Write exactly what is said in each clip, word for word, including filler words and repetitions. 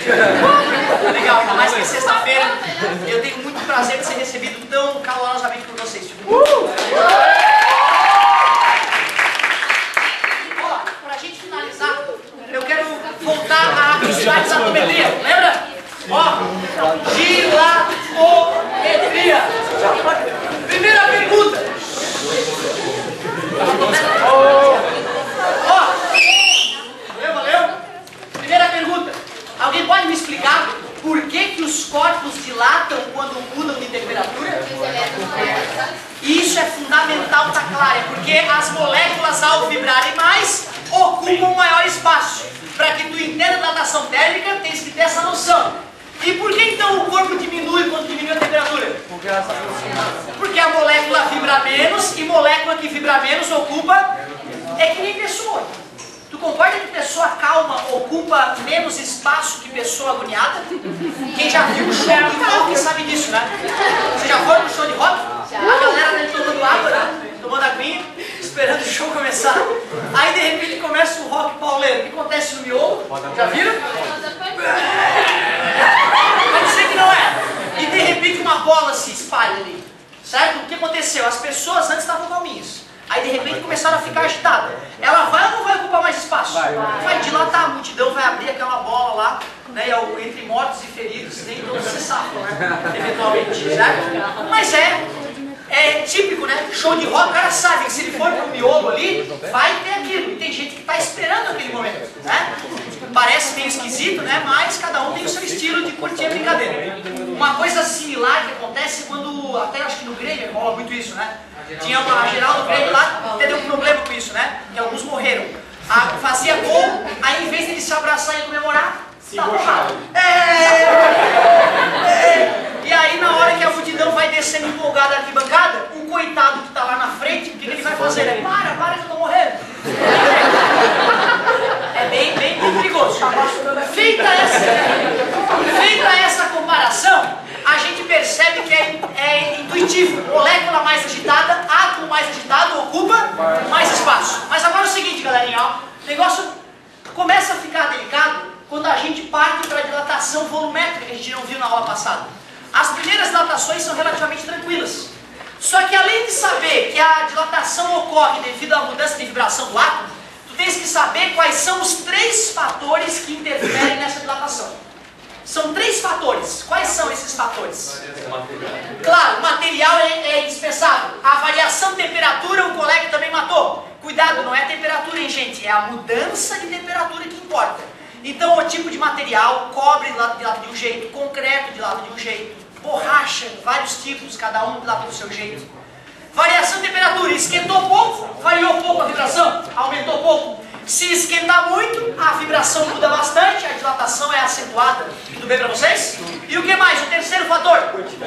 Legal, ainda mais que sexta-feira eu tenho muito prazer de ser recebido tão calorosamente por vocês. Uh! Ó, pra gente finalizar, eu quero voltar à dilatatometria, lembra? Ó, dilatometria. Primeira pergunta. Ó, valeu, valeu. Primeira pergunta. Alguém pode me explicar por que que os corpos dilatam quando mudam de temperatura? Isso é fundamental, tá claro, é porque as moléculas ao vibrarem mais ocupam maior espaço. Para que tu entenda a dilatação térmica, tens que ter essa noção. E por que então o corpo diminui quando diminui a temperatura? Porque ela está aproximada. Porque a molécula vibra menos e molécula que vibra menos ocupa. É que nem pessoa. Tu concorda que pessoa calma ocupa menos espaço que pessoa agoniada? Quem já viu um show de rock sabe disso, né? Você já foi no show de rock? A galera tá tomando água, né? Tomando aguinha, esperando o show começar. Aí de repente começa o rock pauleiro. O que acontece no miolo? Já viram? Pode ser que não é. E de repente uma bola se espalha ali. Certo? O que aconteceu? As pessoas antes estavam calminhas. Aí de repente começaram a ficar agitadas. Ela vai ou não vai ocupar mais espaço? Vai, vai. vai dilatar, a multidão vai abrir aquela bola lá, né? E entre mortos e feridos, nem todos se safam, né? Eventualmente, certo? Mas é, é típico, né? Show de rock, o cara sabe que se ele for pro miolo ali, vai ter aquilo. E tem gente que está esperando aquele momento, né? Parece meio esquisito, né? Mas cada um tem o seu estilo de curtir a brincadeira. Uma coisa similar que acontece quando, até acho que no Grêmio rola muito isso, né? Tinha uma geral do Grêmio lá, teve um problema com isso, né? Que alguns morreram. A, fazia gol, aí em vez de eles se abraçar e comemorar, tá porrada. É, é, e aí na hora que a multidão vai descendo empolgada da arquibancada, o coitado que tá lá na frente, o que, que ele vai fazer? Ele, para, para que eu tô morrendo. É bem, bem, bem perigoso. Feita essa, feita essa comparação, a gente percebe que é, é intuitivo. Molécula mais agitada, átomo mais agitado, ocupa mais espaço. Mas agora é o seguinte, galerinha, ó, o negócio começa a ficar delicado quando a gente parte para a dilatação volumétrica, que a gente não viu na aula passada. As primeiras dilatações são relativamente tranquilas. Só que além de saber que a dilatação ocorre devido à mudança de vibração do átomo, tu tens que saber quais são os três fatores que interferem nessa dilatação. São três fatores. Quais são esses fatores? Claro, o material é, é indispensável. A variação de temperatura, o colega também matou. Cuidado, não é a temperatura, hein, gente? É a mudança de temperatura que importa. Então, o tipo de material, cobre de lado, de lado de um jeito, concreto de lado de um jeito, borracha, vários tipos, cada um de lado do seu jeito. Variação de temperatura, esquentou pouco, variou pouco a vibração, aumentou pouco. Se esquentar muito, a vibração muda bastante, a dilatação é acentuada. Tudo bem para vocês? E o que mais? O terceiro fator?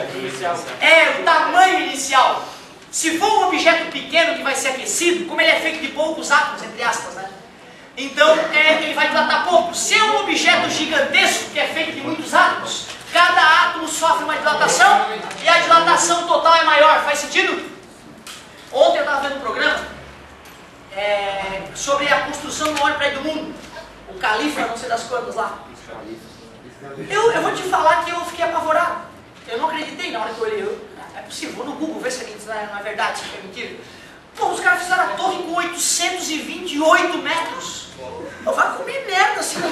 É o tamanho inicial. Se for um objeto pequeno que vai ser aquecido, como ele é feito de poucos átomos, entre aspas, né? Então é, ele vai dilatar pouco. Se é um objeto gigantesco que é feito de muitos átomos, cada átomo sofre uma dilatação e a dilatação total é maior. Faz sentido? Ontem eu estava vendo um programa É, sobre a construção do maior prédio do mundo, o Califa, não sei das quantas lá. Eu, eu vou te falar que eu fiquei apavorado. Eu não acreditei na hora que eu olhei. Eu, é possível, vou no Google ver se não é, não é verdade, se é mentira. Pô, os caras fizeram a torre com oitocentos e vinte e oito metros. Eu vou comer merda assim.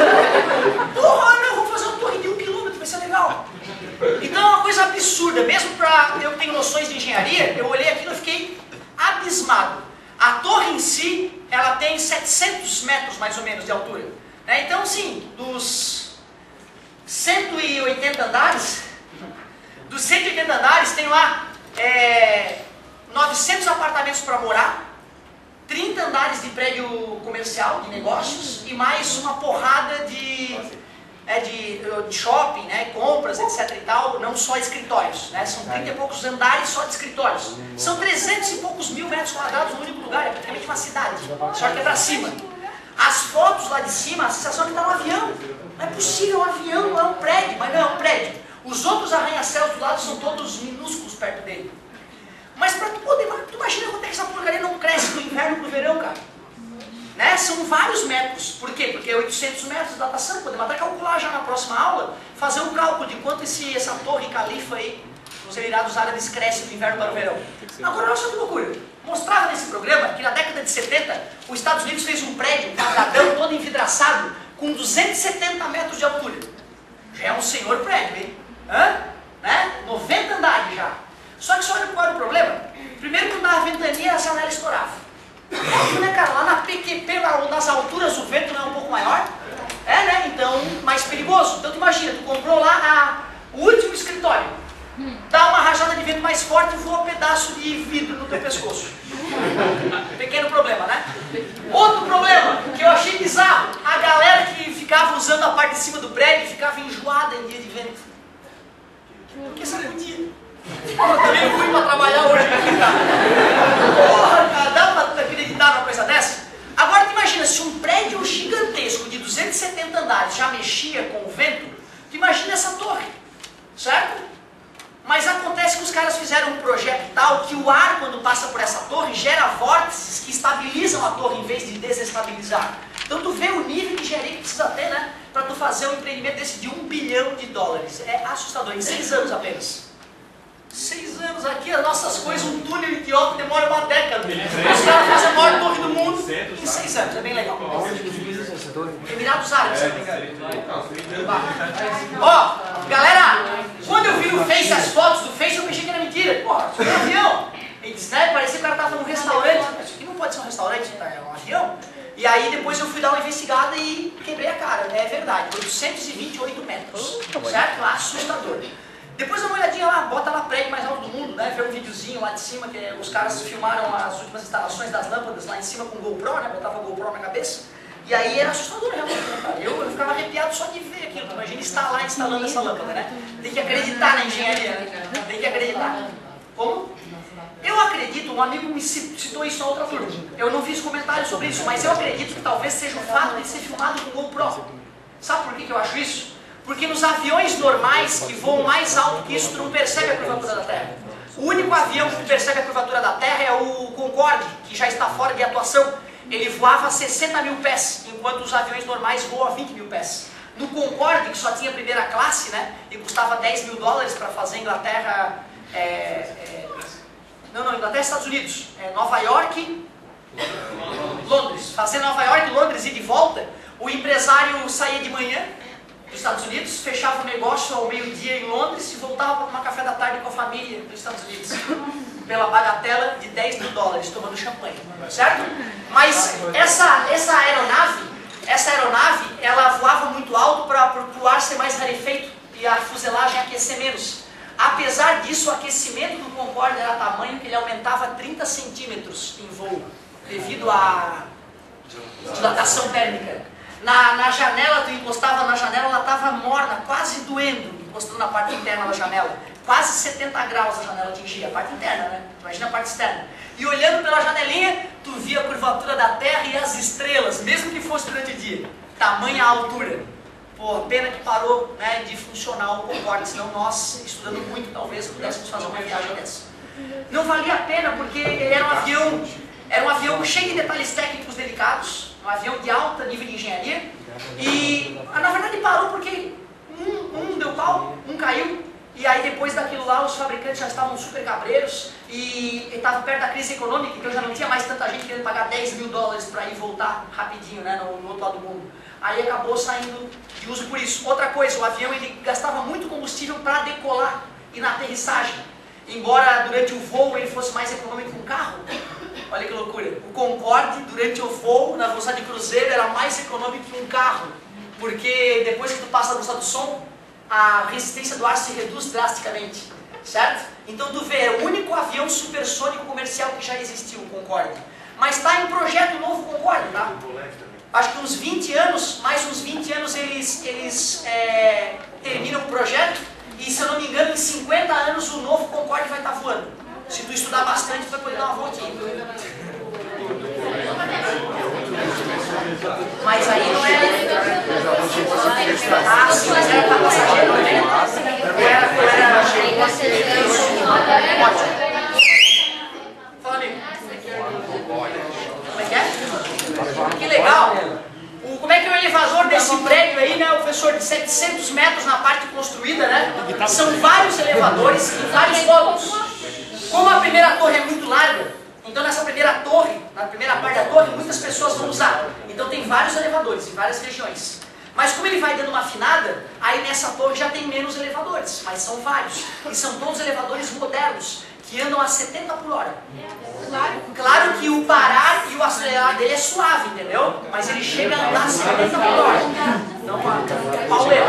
Porra, não, vou fazer uma torre de um quilômetro, vai ser legal. Então é uma coisa absurda. Mesmo para eu que tenho noções de engenharia, eu olhei aquilo e fiquei abismado. A torre em si, ela tem setecentos metros mais ou menos de altura. Né? Então, assim, dos cento e oitenta andares, dos cento e oitenta andares tem lá é, novecentos apartamentos para morar, trinta andares de prédio comercial, de negócios, e mais uma porrada de... É de, de shopping, né, compras, etc e tal, não só escritórios, né, são trinta e poucos andares só de escritórios. São trezentos e poucos mil metros quadrados no único lugar, é praticamente uma cidade, só que é pra cima. As fotos lá de cima, a sensação é que tá um avião. Não é possível, um avião não é um prédio, mas não é um prédio. Os outros arranha-céus do lado são todos minúsculos perto dele. Mas pra tu poder, tu imagina quanto é que essa porcaria não cresce do inverno pro verão, cara. Né? São vários metros. Por quê? Porque é oitocentos metros de datação. Podemos até calcular já na próxima aula, fazer um cálculo de quanto esse, essa torre califa aí, nos Emirados Árabes, cresce do inverno para o verão. Agora, olha só que loucura. Mostrava nesse programa que na década de setenta, os Estados Unidos fez um prédio, um quadradão, todo envidraçado, com duzentos e setenta metros de altura. Já é um senhor prédio, hein? Hã? Né? noventa andares já. Só que só olha qual era o problema. Primeiro, quando dava ventania, a janela estourava. Óbvio, né, cara? Lá na P Q P, lá nas alturas, o vento não é um pouco maior? É, né? Então, mais perigoso. Então, tu imagina, tu comprou lá a, o último escritório. Dá uma rajada de vento mais forte e voa um pedaço de vidro no teu pescoço. Pequeno problema, né? Outro problema, que eu achei bizarro. A galera que ficava usando a parte de cima do prédio ficava enjoada em dia de vento. Porque sacudia. Eu também não fui pra trabalhar hoje aqui, cara. Porra, cara, dá pra acreditar numa coisa dessa? Agora tu imagina, se um prédio gigantesco de duzentos e setenta andares já mexia com o vento, tu imagina essa torre, certo? Mas acontece que os caras fizeram um projeto tal que o ar, quando passa por essa torre, gera vórtices que estabilizam a torre em vez de desestabilizar. Então tu vê o nível de engenharia que precisa ter, né? Para tu fazer um empreendimento desse de um bilhão de dólares. É assustador, em seis anos apenas. Seis anos aqui, as nossas coisas, um túnel idiota demora uma década. Os caras fazem a maior torre do mundo em seis anos, é bem legal. Emirados Árabes, se não me engano. Ó, galera, quando eu vi no Face as fotos do Face, eu pensei que era mentira. Porra, isso é um avião. Ele disse, né? Parecia que o cara estava num restaurante. Isso aqui não pode ser um restaurante, é um avião. E aí depois eu fui dar uma investigada e quebrei a cara. É verdade, oitocentos e vinte e oito metros. Certo? Assustador. Depois dá uma olhadinha lá, bota lá prédio mais alto do mundo, né? Vê um videozinho lá de cima, que os caras filmaram as últimas instalações das lâmpadas lá em cima com GoPro, né? Botava GoPro na cabeça. E aí era assustador realmente, né, cara? Eu, eu ficava arrepiado só de ver aquilo. Imagina estar lá instalando essa lâmpada, né? Tem que acreditar na engenharia, né? Tem que acreditar. Como? Eu acredito, um amigo me citou isso na outra turma. Eu não fiz comentário sobre isso, mas eu acredito que talvez seja o fato de ser filmado com GoPro. Sabe por que que eu acho isso? Porque nos aviões normais que voam mais alto que isso, tu não percebe a curvatura da Terra. O único avião que percebe a curvatura da Terra é o Concorde, que já está fora de atuação. Ele voava a sessenta mil pés, enquanto os aviões normais voam a vinte mil pés. No Concorde, que só tinha primeira classe, né, e custava dez mil dólares para fazer Inglaterra... É, é, não, não, Inglaterra e Estados Unidos. É, Nova York... Londres. Fazer Nova York, Londres e de volta, o empresário saía de manhã dos Estados Unidos, fechava o negócio ao meio-dia em Londres e voltava para tomar café da tarde com a família dos Estados Unidos. Pela bagatela de dez mil dólares, tomando champanhe. Certo? Mas essa, essa aeronave, essa aeronave, ela voava muito alto para o ar ser mais rarefeito e a fuselagem aquecer menos. Apesar disso, o aquecimento do Concorde era tamanho que ele aumentava trinta centímetros em voo, devido à dilatação térmica. Na, na janela, tu encostava na janela, ela estava morna, quase doendo, encostando na parte interna da janela. Quase setenta graus a janela atingia, a parte interna, né? Imagina a parte externa. E olhando pela janelinha, tu via a curvatura da Terra e as estrelas, mesmo que fosse durante o dia. Tamanha altura. Pô, pena que parou, né, de funcionar o Concorde, senão nós, estudando muito, talvez pudéssemos fazer uma viagem dessa. Não valia a pena porque ele era um avião, era um avião cheio de detalhes técnicos delicados, um avião de alto nível de engenharia, e na verdade parou porque um, um deu pau, um caiu, e aí depois daquilo lá os fabricantes já estavam super cabreiros, e estava perto da crise econômica, então já não tinha mais tanta gente querendo pagar dez mil dólares para ir voltar rapidinho, né, no, no outro lado do mundo. Aí acabou saindo de uso por isso. Outra coisa, o avião ele gastava muito combustível para decolar e na aterrissagem. Embora durante o voo ele fosse mais econômico que um carro. Olha que loucura. O Concorde, durante o voo, na velocidade de cruzeiro, era mais econômico que um carro. Porque depois que tu passa da velocidade do som, a resistência do ar se reduz drasticamente. Certo? Então tu vê, é o único avião supersônico comercial que já existiu, o Concorde. Mas está em projeto novo Concorde, tá? Acho que uns vinte anos, mais uns vinte anos eles, eles é, terminam o projeto e, se eu não me engano, em cinquenta anos o novo Concorde vai estar voando. Se tu estudar bastante, tu vai poder dar uma voltinha. Mas aí não é... Ah, sim, mas era para passageiro, né? Era para... Fala, amigo. Como é que é? Que legal. metros na parte construída, né? São vários elevadores e vários módulos. Como a primeira torre é muito larga, então nessa primeira torre, na primeira parte da torre, muitas pessoas vão usar. Então tem vários elevadores em várias regiões. Mas como ele vai dando uma afinada, aí nessa torre já tem menos elevadores, mas são vários. E são todos elevadores modernos, que andam a setenta por hora. Claro que o parar e o acelerar dele é suave, entendeu? Mas ele chega a andar a setenta por hora. Não, pauleira.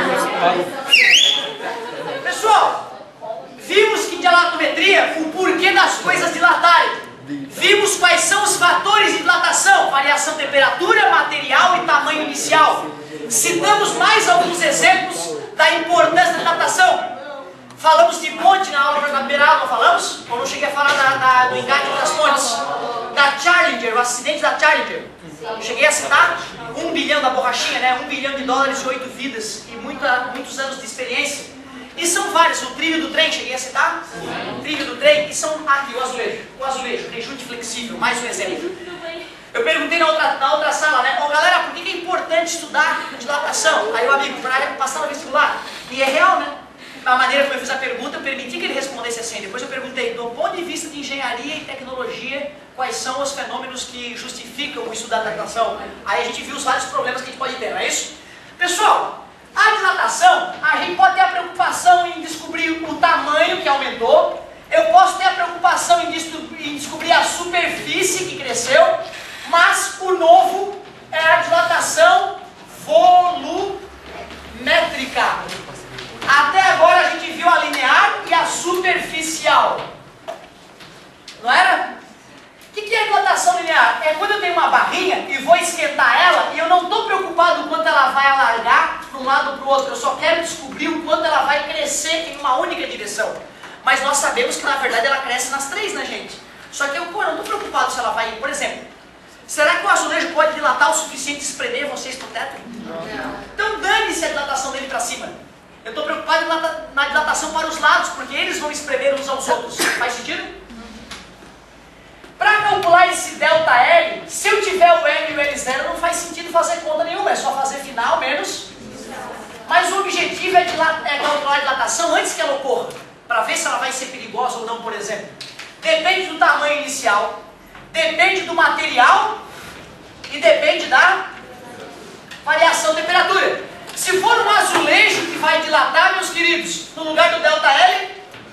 Pessoal, vimos que em dilatometria o porquê das coisas dilatarem. Vimos quais são os fatores de dilatação, variação de temperatura, material e tamanho inicial. Citamos mais alguns exemplos da importância da dilatação. Falamos de ponte na aula da primeira aula, não falamos? Ou não cheguei a falar da, da, do engate das pontes? Da Challenger, o acidente da Challenger. Cheguei a citar um bilhão da borrachinha, né? Um bilhão de dólares e oito vidas e muita, muitos anos de experiência. E são vários, o trilho do trem, cheguei a citar? O trilho do trem, e são aqui, o azulejo, o azulejo, rejunte flexível, mais um exemplo. Eu perguntei na outra, na outra sala, né? Ó, galera, por que é importante estudar dilatação? Aí o amigo, para passar no vestibular. E é real, né? A maneira como eu fiz a pergunta, eu permiti que ele respondesse assim. Depois eu perguntei, do ponto de vista de engenharia e tecnologia, quais são os fenômenos que justificam o estudo da dilatação? Aí a gente viu os vários problemas que a gente pode ter, não é isso? Pessoal, a dilatação, a gente pode ter a preocupação em descobrir o tamanho que aumentou. Eu posso ter a preocupação em, em descobrir a superfície que cresceu. Mas o novo é a dilatação volumétrica. Até agora a gente viu a linear e a superficial. Não era? O que, que é dilatação linear? É quando eu tenho uma barrinha e vou esquentar ela e eu não estou preocupado o quanto ela vai alargar de um lado para o outro. Eu só quero descobrir o quanto ela vai crescer em uma única direção. Mas nós sabemos que na verdade ela cresce nas três, né, gente? Só que eu pô, não estou preocupado se ela vai, por exemplo, será que o azulejo pode dilatar o suficiente e espremer vocês para o teto? Não. Então dane-se a dilatação dele para cima. Eu estou preocupado na dilatação para os lados, porque eles vão espremer uns aos outros. Faz sentido? Para calcular esse delta L, se eu tiver o M e o L zero, não faz sentido fazer conta nenhuma, é só fazer final menos. Mas o objetivo é, é calcular a dilatação antes que ela ocorra, para ver se ela vai ser perigosa ou não, por exemplo. Depende do tamanho inicial, depende do material e depende da variação de temperatura. Se for um azulejo que vai dilatar, meus queridos, no lugar do delta L,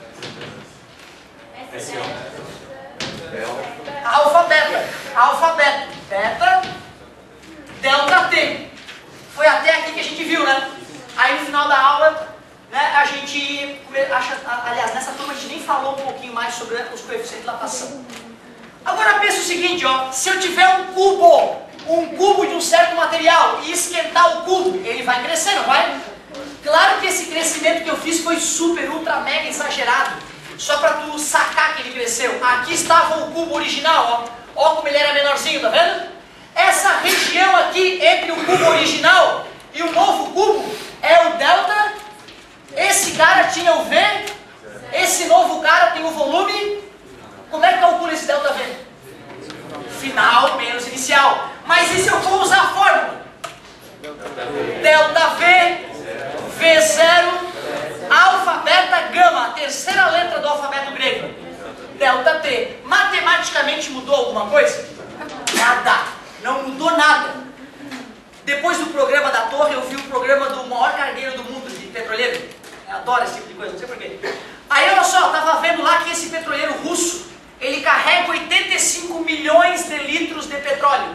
alfa beta, alfa beta, beta, delta T. Foi até aqui que a gente viu, né? Aí no final da aula, né, a gente, aliás, nessa turma a gente nem falou um pouquinho mais sobre os coeficientes de dilatação. Agora pensa o seguinte, ó, se eu tiver um cubo, um cubo de um certo material e esquentar o cubo, ele vai crescer, não vai? Claro que esse crescimento que eu fiz foi super, ultra, mega exagerado. Só para tu sacar que ele cresceu. Aqui estava o cubo original, ó. Ó como ele era menorzinho, tá vendo? Essa região aqui entre o cubo original e o novo cubo é o delta. Esse cara tinha o V, esse novo cara tem o volume. Como é que calcula esse delta V? Final menos inicial. Mas e se eu for usar a fórmula? Delta V, V zero, alfa, beta, gama, a terceira letra do alfabeto grego. Delta T. Matematicamente mudou alguma coisa? Nada. Não mudou nada. Depois do programa da torre, eu vi o programa do maior cargueiro do mundo de petroleiro. Eu adoro esse tipo de coisa, não sei porquê. Aí, olha só, eu estava vendo lá que esse petroleiro russo, ele carrega oitenta e cinco milhões de litros de petróleo.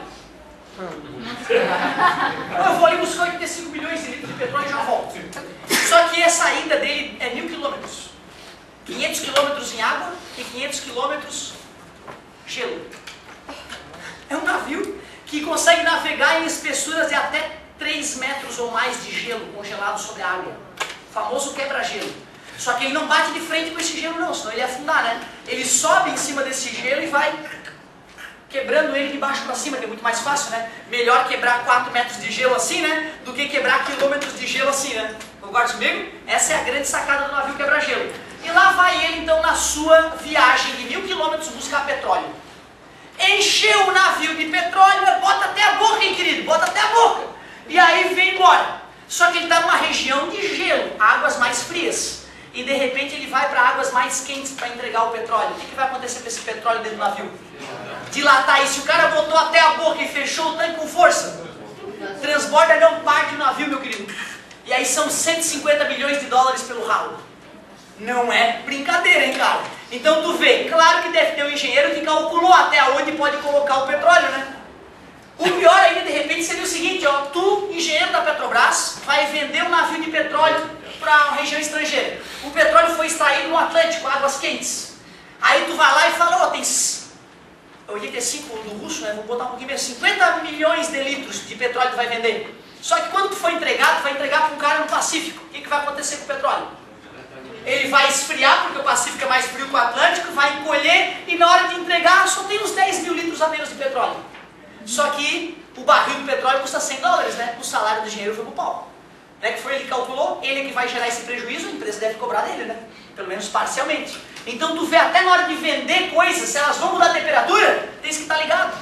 Eu vou ali buscar oitenta e cinco milhões de litros de petróleo e já volto. Só que a saída dele é mil quilômetros. quinhentos quilômetros em água e quinhentos quilômetros gelo. É um navio que consegue navegar em espessuras de até três metros ou mais de gelo congelado sobre a água. O famoso quebra-gelo. Só que ele não bate de frente com esse gelo não, senão ele ia afundar, né? Ele sobe em cima desse gelo e vai quebrando ele de baixo para cima, que é muito mais fácil, né? Melhor quebrar quatro metros de gelo assim, né? Do que quebrar quilômetros de gelo assim, né? Concorda comigo? Essa é a grande sacada do navio quebra-gelo. E lá vai ele, então, na sua viagem de mil quilômetros buscar petróleo. Encheu o navio de petróleo, bota até a boca, hein, querido? Bota até a boca. E aí vem embora. Só que ele está numa região de gelo, águas mais frias. E de repente ele vai para águas mais quentes para entregar o petróleo. O que, que vai acontecer com esse petróleo dentro do navio? Dilatar. E se o cara botou até a boca e fechou o tanque com força, transborda não parte o navio, meu querido. E aí são cento e cinquenta milhões de dólares pelo ralo. Não é brincadeira, hein, cara? Então tu vê, claro que deve ter um engenheiro que calculou até onde pode colocar o petróleo, né? O pior ainda, de repente, seria o seguinte, ó, tu, engenheiro da Petrobras, vai vender um navio de petróleo para uma região estrangeira. O petróleo foi extraído no Atlântico, águas quentes. Aí tu vai lá e fala, ó, tem oitenta e cinco do russo, né? Vou botar um pouquinho menos, cinquenta milhões de litros de petróleo que vai vender. Só que quando tu for entregar, tu vai entregar para um cara no Pacífico. O que, que vai acontecer com o petróleo? Ele vai esfriar, porque o Pacífico é mais frio que o Atlântico, vai encolher e na hora de entregar só tem uns dez mil litros a menos de petróleo. Só que o barril do petróleo custa cem dólares, né? O salário do engenheiro foi pro pau. Né? Que foi ele que calculou, ele é que vai gerar esse prejuízo, a empresa deve cobrar dele, né? Pelo menos parcialmente. Então tu vê até na hora de vender coisas, se elas vão mudar a temperatura, tem que estar ligado.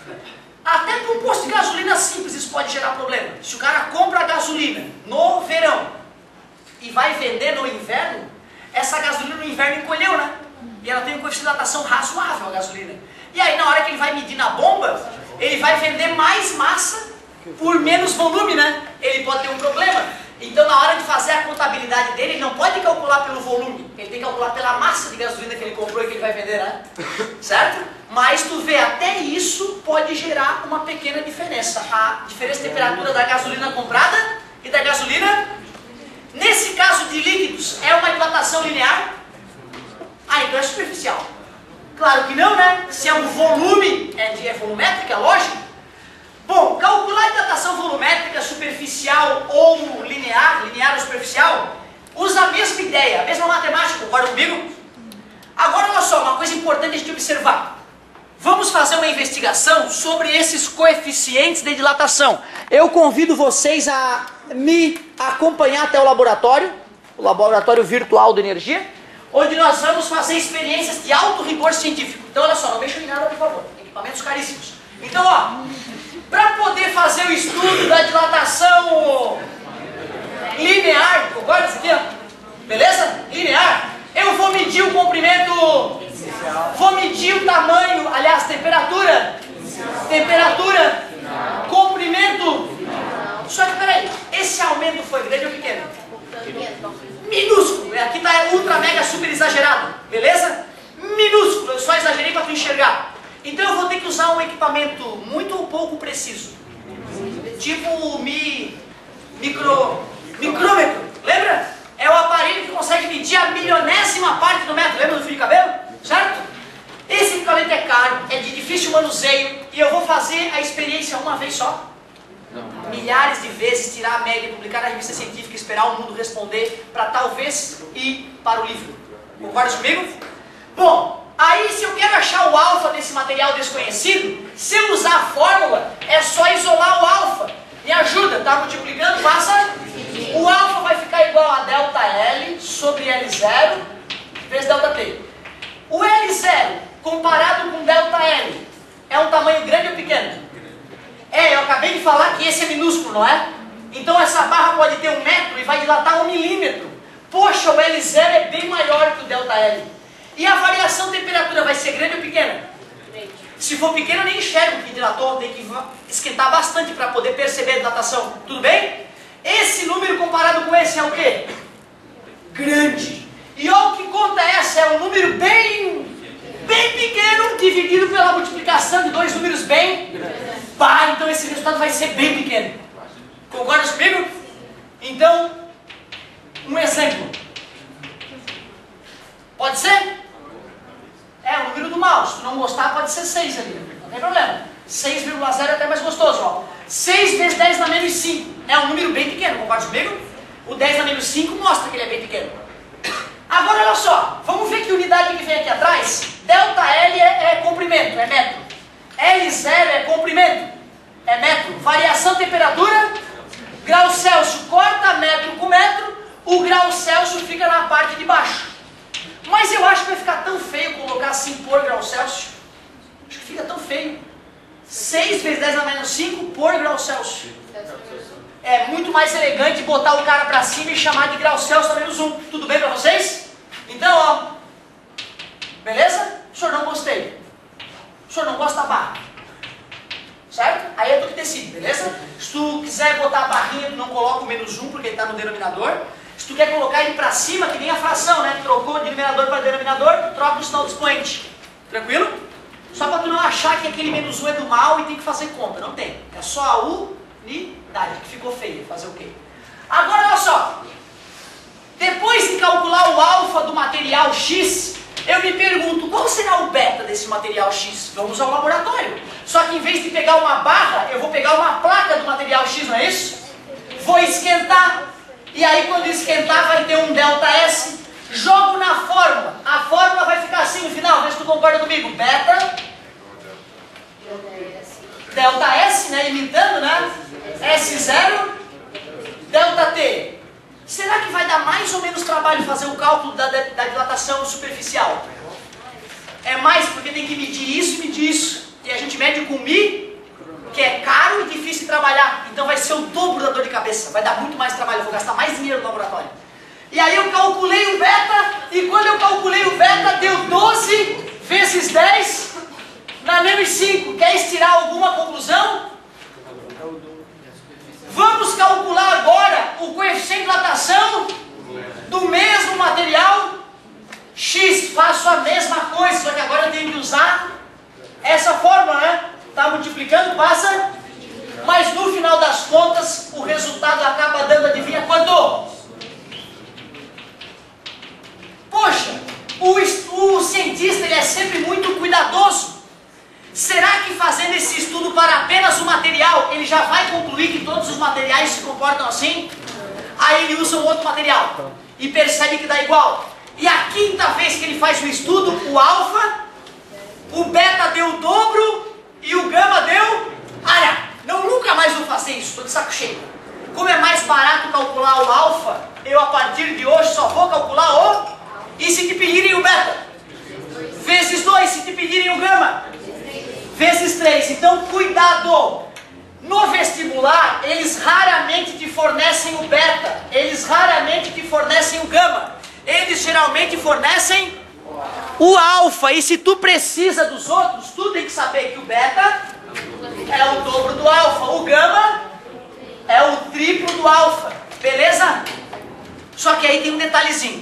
Até para um posto de gasolina simples isso pode gerar problema. Se o cara compra a gasolina no verão e vai vender no inverno, essa gasolina no inverno encolheu, né? E ela tem um coeficiente de dilatação razoável, a gasolina. E aí na hora que ele vai medir na bomba, ele vai vender mais massa por menos volume, né? Ele pode ter um problema. Então na hora de fazer a contabilidade dele, ele não pode calcular pelo volume, ele tem que calcular pela massa de gasolina que ele comprou e que ele vai vender, né? Certo? Mas tu vê, até isso pode gerar uma pequena diferença. A diferença de temperatura da gasolina comprada e da gasolina. Nesse caso de líquidos, é uma dilatação linear? Ah, então é superficial. Claro que não, né? Se é um volume, é, de, é volumétrica, lógico. Bom, calcular a dilatação volumétrica superficial ou linear, linear ou superficial, usa a mesma ideia, a mesma matemática, concorda comigo? Agora, olha só, uma coisa importante a gente observar. Vamos fazer uma investigação sobre esses coeficientes de dilatação. Eu convido vocês a me acompanhar até o laboratório, o laboratório virtual de energia, onde nós vamos fazer experiências de alto rigor científico. Então, olha só, não mexam em nada, por favor. Equipamentos caríssimos. Então, ó, para poder fazer o estudo da dilatação linear, concorda isso aqui, ó? Beleza? Linear. Eu vou medir o comprimento, vou medir o tamanho, aliás, temperatura, temperatura, comprimento. Só que, peraí, esse aumento foi grande ou pequeno? Minúsculo. Aqui está ultra, mega, super exagerado. Beleza? Minúsculo. Eu só exagerei para tu enxergar. Então eu vou ter que usar um equipamento muito pouco preciso. Tipo o mi, micro, micrômetro. Lembra? É o aparelho que consegue medir a milionésima parte do metro. Lembra do fio de cabelo? Certo? Esse equipamento é caro, é de difícil manuseio. E eu vou fazer a experiência uma vez só. Milhares de vezes, tirar a média, publicar na revista científica, esperar o mundo responder, para talvez ir para o livro. Concorda comigo? Bom, aí se eu quero achar o alfa desse material desconhecido, se eu usar a fórmula, é só isolar o alfa. Me ajuda, tá multiplicando, passa. O alfa vai ficar igual a delta L sobre L zero vezes delta T. O L zero comparado com delta L é um tamanho grande ou pequeno? É, eu acabei de falar que esse é minúsculo, não é? Então essa barra pode ter um metro e vai dilatar um milímetro. Poxa, o L zero é bem maior que o delta L. E a variação de temperatura vai ser grande ou pequena? Se for pequena, eu nem enxergo que dilatou, tem que esquentar bastante para poder perceber a dilatação. Tudo bem? Esse número comparado com esse é o quê? Grande. E olha o que conta essa, é um número bem, bem pequeno dividido pela multiplicação de dois números bem grandes. Bah, então esse resultado vai ser bem pequeno. Concorda comigo? Então, um exemplo. Pode ser? É o número do mal. Se tu não gostar, pode ser seis ali. Não tem problema. seis vírgula zero é até mais gostoso. Ó. seis vezes dez na menos cinco. É um número bem pequeno. Concorda comigo? O dez na menos cinco mostra que ele é bem pequeno. Agora, olha só. Vamos ver que unidade que vem aqui atrás. Delta L é, é comprimento, é metro. L zero é comprimento, é metro. Variação de temperatura, grau Celsius corta metro com metro, o grau Celsius fica na parte de baixo. Mas eu acho que vai ficar tão feio colocar assim por grau Celsius. Acho que fica tão feio. seis vezes dez a menos cinco por grau Celsius. é muito mais elegante botar o cara para cima e chamar de grau Celsius menos um. Tudo bem para vocês? Então, ó, beleza? O senhor não gostei. O senhor não gosta da barra. Certo? Aí é tu que decide, beleza? Se tu quiser botar a barrinha, tu não coloca o menos um porque ele está no denominador. Se tu quer colocar ele para cima, que nem a fração, né? Trocou de numerador para denominador, tu troca o sinal do expoente. Tranquilo? Só para tu não achar que aquele menos um é do mal e tem que fazer conta. Não tem. É só a unidade, que ficou feia. Fazer o quê? Agora, olha só. Depois de calcular o alfa do material X, eu me pergunto, qual será o beta desse material X? Vamos ao laboratório. Só que em vez de pegar uma barra, eu vou pegar uma placa do material X, não é isso? Vou esquentar. E aí quando esquentar vai ter um delta S. Jogo na fórmula. A fórmula vai ficar assim no final, vê se tu concorda comigo. Beta, delta S, né? Imitando, né? S zero, delta T. Será que vai dar mais ou menos trabalho fazer o cálculo da, da dilatação superficial? É mais, porque tem que medir isso e medir isso. E a gente mede com Mi, que é caro e difícil de trabalhar. Então vai ser o dobro da dor de cabeça. Vai dar muito mais trabalho, eu vou gastar mais dinheiro no laboratório. E aí eu calculei o beta, e quando eu calculei o beta, deu doze vezes dez na menos cinco. Quer estirar alguma conclusão? Vamos calcular agora o coeficiente de dilatação do mesmo material X. Faço a mesma coisa, só que agora eu tenho que usar essa fórmula, né? Está multiplicando, passa. Mas no final das contas, o resultado acaba dando, adivinha quanto? Poxa, o, o cientista ele é sempre muito cuidadoso. Será que fazendo esse estudo para apenas o material, ele já vai concluir que todos os materiais se comportam assim? Aí ele usa um outro material e percebe que dá igual. E a quinta vez que ele faz o estudo, o alfa, o beta deu o dobro e o gama deu... Ah, não, nunca mais vou fazer isso, estou de saco cheio. Como é mais barato calcular o alfa, eu a partir de hoje só vou calcular o... E se te pedirem o beta? Vezes dois, se te pedirem o gama? Vezes três. Então, cuidado! No vestibular, eles raramente te fornecem o beta. Eles raramente te fornecem o gama. Eles geralmente fornecem o alfa. E se tu precisa dos outros, tu tem que saber que o beta é o dobro do alfa. O gama é o triplo do alfa. Beleza? Só que aí tem um detalhezinho.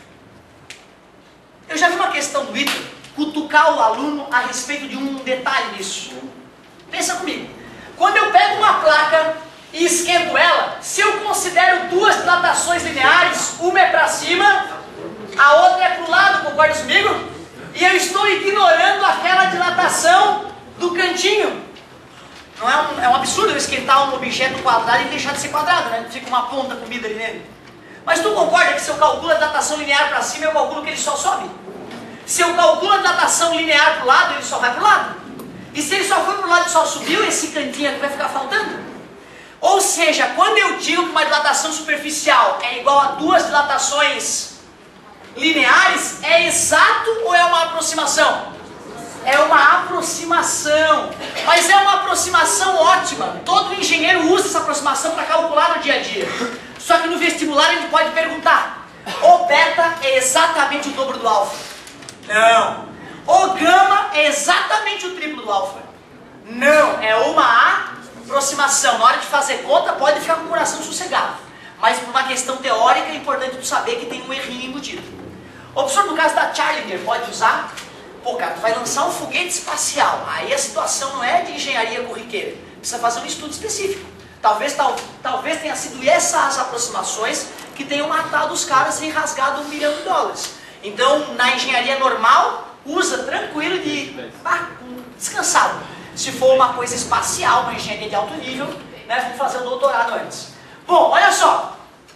Eu já vi uma questão do Ítalo cutucar o aluno a respeito de um detalhe nisso. Pensa comigo. Quando eu pego uma placa e esquento ela, se eu considero duas dilatações lineares, uma é para cima, a outra é para o lado, concorda comigo? E eu estou ignorando aquela dilatação do cantinho. Não é um, é um absurdo eu esquentar um objeto quadrado e deixar de ser quadrado, né? Fica uma ponta comida ali nele. Mas tu concorda que se eu calculo a dilatação linear para cima, eu calculo que ele só sobe? Se eu calculo a dilatação linear para o lado, ele só vai para o lado. E se ele só foi para o lado e só subiu, esse cantinho aqui vai ficar faltando. Ou seja, quando eu digo que uma dilatação superficial é igual a duas dilatações lineares, é exato ou é uma aproximação? É uma aproximação. Mas é uma aproximação ótima. Todo engenheiro usa essa aproximação para calcular no dia a dia. Só que no vestibular a gente pode perguntar: o beta é exatamente o dobro do alfa? Não. O gama é exatamente o triplo do alfa? Não. É uma aproximação. Na hora de fazer conta pode ficar com o coração sossegado. Mas por uma questão teórica é importante tu saber que tem um errinho embutido. O professor, no caso da Challenger, pode usar? Pô, cara, tu vai lançar um foguete espacial. Aí a situação não é de engenharia corriqueira. Precisa fazer um estudo específico. Talvez, tal, talvez tenha sido essas aproximações que tenham matado os caras e rasgado um milhão de dólares. Então, na engenharia normal, usa tranquilo de ah, descansado. Se for uma coisa espacial, uma engenharia de alto nível, né, vamos fazer um doutorado antes. Bom, olha só.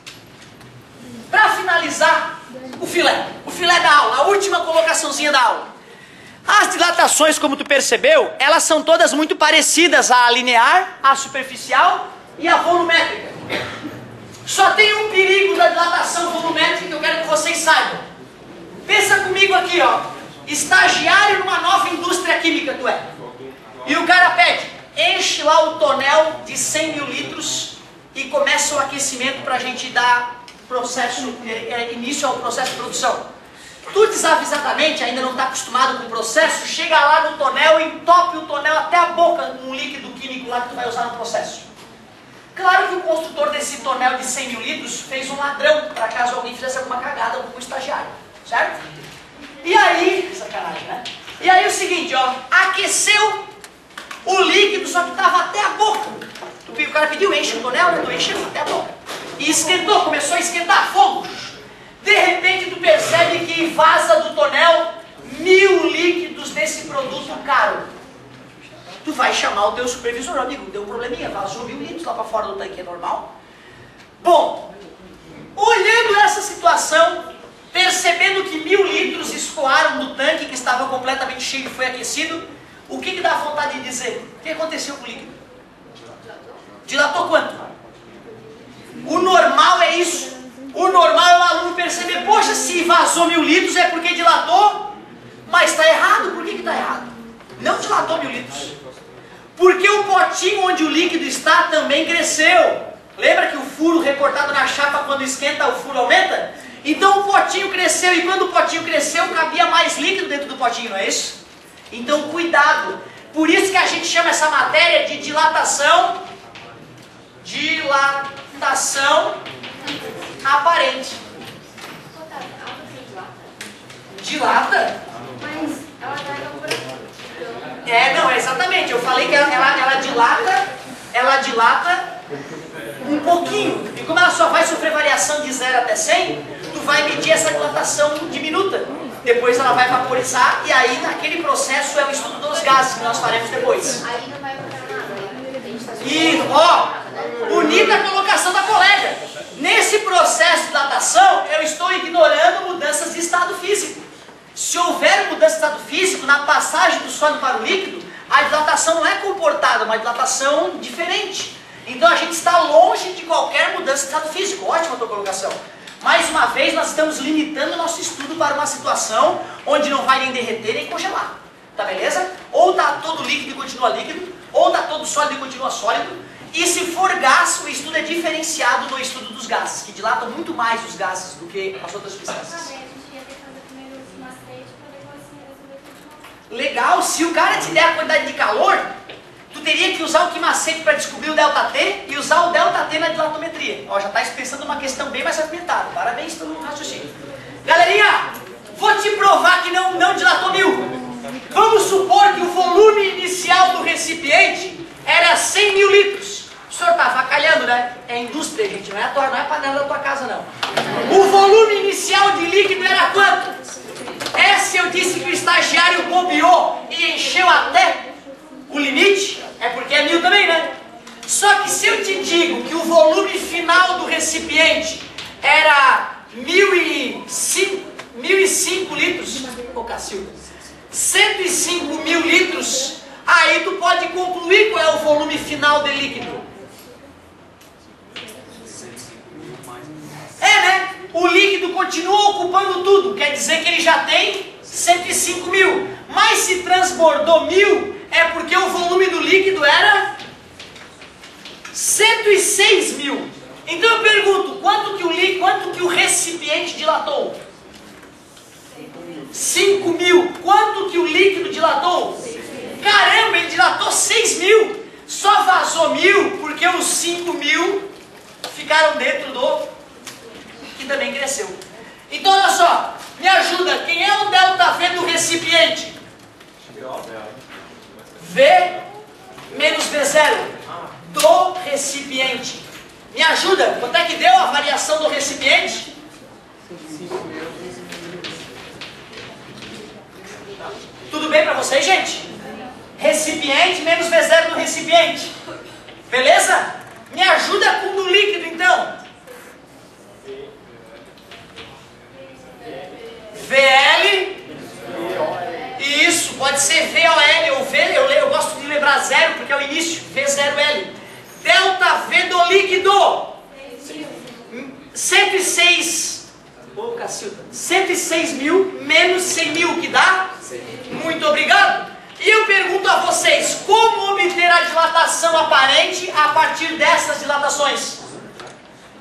Para finalizar, o filé. O filé da aula, a última colocaçãozinha da aula. As dilatações, como tu percebeu, elas são todas muito parecidas à linear, à superficial e à volumétrica. Só tem um perigo da dilatação volumétrica que eu quero que vocês saibam. Pensa comigo aqui, ó. Estagiário numa nova indústria química, tu é. E o cara pede, enche lá o tonel de cem mil litros e começa o aquecimento para a gente dar processo, é, é, início ao processo de produção. Tu desavisadamente, ainda não está acostumado com o processo, chega lá no tonel e entope o tonel até a boca num líquido químico lá que tu vai usar no processo. Claro que o construtor desse tonel de cem mil litros fez um ladrão, para caso alguém fizesse alguma cagada com o estagiário, certo? E aí, sacanagem, né? E aí o seguinte, ó, aqueceu o líquido, só que estava até a boca. O cara pediu, enche o tonel, né? Tu encheu até a boca. E esquentou, começou a esquentar fogo. De repente tu percebe que vaza do tonel mil líquidos desse produto caro. Tu vai chamar o teu supervisor, amigo, deu um probleminha, vazou mil litros lá para fora do tanque, é normal? Bom, olhando essa situação, percebendo que mil litros escoaram do tanque que estava completamente cheio e foi aquecido, o que, que dá vontade de dizer? O que aconteceu com o líquido? Dilatou quanto? O normal é isso. O normal é o aluno perceber, poxa, se vazou mil litros é porque dilatou, mas está errado. Por que está errado? Não dilatou mil litros. Porque o potinho onde o líquido está também cresceu. Lembra que o furo recortado na chapa, quando esquenta, o furo aumenta? Então o potinho cresceu, e quando o potinho cresceu, cabia mais líquido dentro do potinho, não é isso? Então cuidado. Por isso que a gente chama essa matéria de dilatação, dilatação aparente. Dilata? Mas ela dá evaporação. É, não, é exatamente. Eu falei que ela, ela, ela dilata, ela dilata um pouquinho. E como ela só vai sofrer variação de zero até cem, tu vai medir essa dilatação diminuta. Depois ela vai vaporizar, e aí naquele processo é o estudo dos gases que nós faremos depois. Aí não vai evaporar nada. E, ó, bonita a colocação da colega. Nesse processo de dilatação, eu estou ignorando mudanças de estado físico. Se houver mudança de estado físico, na passagem do sólido para o líquido, a dilatação não é comportada, é uma dilatação diferente. Então a gente está longe de qualquer mudança de estado físico. Ótima a tua colocação. Mais uma vez, nós estamos limitando o nosso estudo para uma situação onde não vai nem derreter nem congelar. Tá beleza? Ou está todo líquido e continua líquido, ou está todo sólido e continua sólido. E se for gás, o estudo é diferenciado do estudo dos gases, que dilatam muito mais os gases do que as outras substâncias. Legal, se o cara te der a quantidade de calor, tu teria que usar o quimacete para descobrir o ΔT e usar o ΔT na dilatometria. Ó, já está pensando numa questão bem mais apimentada. Parabéns pelo raciocínio. Galerinha, vou te provar que não, não dilatou mil. Vamos supor que o volume inicial do recipiente era cem mil litros. O senhor está avacalhando, né? É indústria, gente, não é a tua, não é a panela da tua casa, não. O volume inicial de líquido era quanto? Essa eu disse que o estagiário bobeou e encheu até o limite, é porque é mil também, né? Só que se eu te digo que o volume final do recipiente era mil e cinco litros, ô Cacilda, cento e cinco mil litros, aí tu pode concluir qual é o volume final de líquido. É, né? O líquido continua ocupando tudo, quer dizer que ele já tem cento e cinco mil. Mas se transbordou mil, é porque o volume do líquido era cento e seis mil. Então eu pergunto, quanto que o, li, quanto que o recipiente dilatou? cinco mil. Quanto que o líquido dilatou? Caramba, ele dilatou seis mil. Só vazou mil porque os cinco mil ficaram dentro do que também cresceu. Então olha só, me ajuda, quem é o ΔV do recipiente? V menos V zero do recipiente. Me ajuda, quanto é que deu a variação do recipiente? Tudo bem para vocês, gente? Recipiente menos V zero do recipiente. Beleza? Me ajuda com o do líquido então. V L. Isso, pode ser V O L ou V, eu, eu gosto de lembrar zero porque é o início, V zero L. Delta V do líquido. cento e seis. Ô, Cacilda. cento e seis mil menos cem mil, que dá? Muito obrigado. E eu pergunto a vocês, como obter a dilatação aparente a partir dessas dilatações?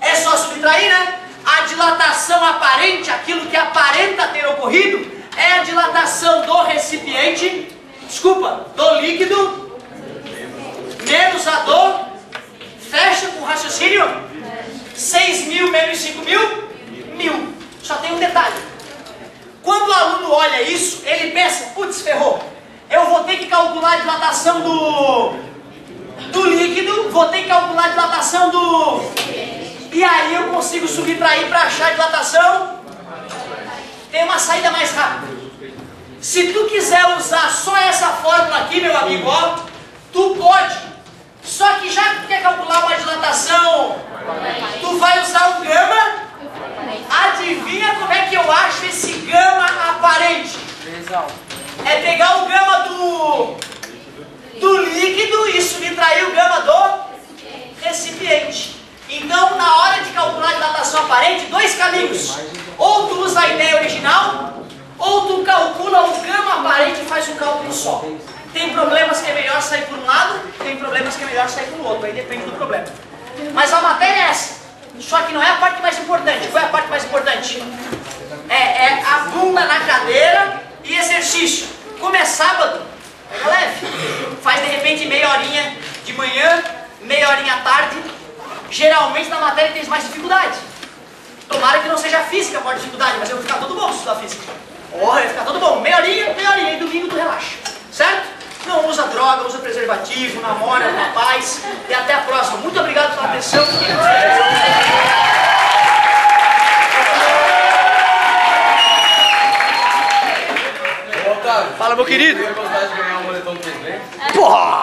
É só subtrair, né? A dilatação aparente, aquilo que aparenta ter ocorrido, é a dilatação do recipiente, desculpa, do líquido, menos a do, fecha com raciocínio, seis mil menos cinco mil, mil. Só tem um detalhe. Quando o aluno olha isso, ele pensa, putz, ferrou, eu vou ter que calcular a dilatação do, do líquido, vou ter que calcular a dilatação do... E aí eu consigo subtrair para achar a dilatação. Tem uma saída mais rápida. Se tu quiser usar só essa fórmula aqui, meu amigo, ó, tu pode. Só que já que tu quer calcular uma dilatação, tu vai usar um gama. Adivinha como é que eu acho esse gama aparente? É pegar o gama do, do líquido e subtrair o gama do recipiente. Então, na hora de calcular a dilatação aparente, dois caminhos. Ou tu usa a ideia original, ou tu calcula o gama aparente e faz um cálculo só. Tem problemas que é melhor sair por um lado, tem problemas que é melhor sair pelo outro, aí depende do problema. Mas a matéria é essa. Só que não é a parte mais importante. Qual é a parte mais importante? É, é a bunda na cadeira e exercício. Como é sábado, pega leve. Faz de repente meia horinha de manhã, meia horinha à tarde. Geralmente na matéria tem mais dificuldade. Tomara que não seja física a maior dificuldade, mas eu vou ficar todo bom se estudar física. Oh, vai ficar todo bom. Meia horinha, meia horinha. E domingo tu relaxa. Certo? Não usa droga, usa preservativo, namora com a paz. E até a próxima. Muito obrigado pela atenção. Fala, meu querido. Eu ia gostar de ganhar um moletom do P S B. Porra!